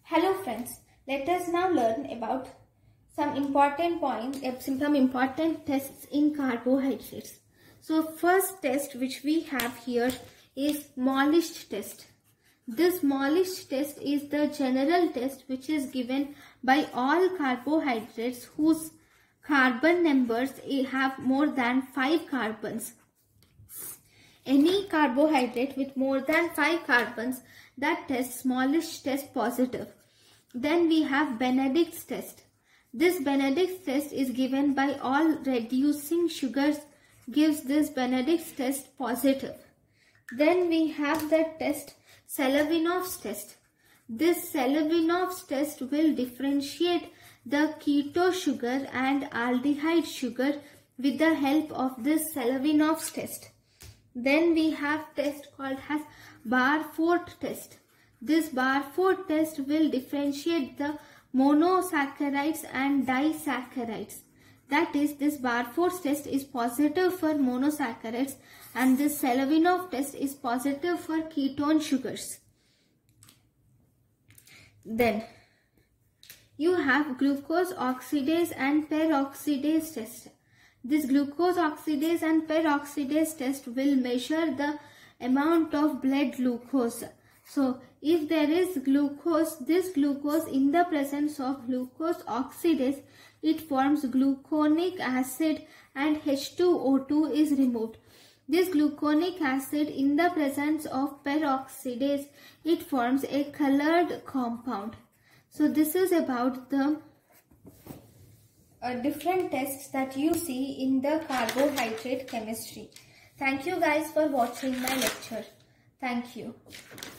Hello friends, let us now learn about some important points, some important tests in carbohydrates. So first test which we have here is Mollage test. This Mollage test is the general test which is given by all carbohydrates whose carbon numbers have more than 5 carbons. Any carbohydrate with more than 5 carbons that tests Mollage test positive. Then we have Benedict's test. This Benedict's test is given by all reducing sugars, gives this Benedict's test positive. Then we have the test Selivanov's test. This Selivanov's test will differentiate the keto sugar and aldehyde sugar with the help of this Selivanov's test. Then we have test called as Barfoot test. This Barfoot test will differentiate the monosaccharides and disaccharides. That is, this Barfoot test is positive for monosaccharides and this Selivanov test is positive for ketone sugars. Then you have glucose oxidase and peroxidase test. This glucose oxidase and peroxidase test will measure the amount of blood glucose. So, if there is glucose, this glucose in the presence of glucose oxidase, it forms gluconic acid and H2O2 is removed. This gluconic acid in the presence of peroxidase, it forms a colored compound. So, this is about the different tests that you see in the carbohydrate chemistry. Thank you guys for watching my lecture. Thank you.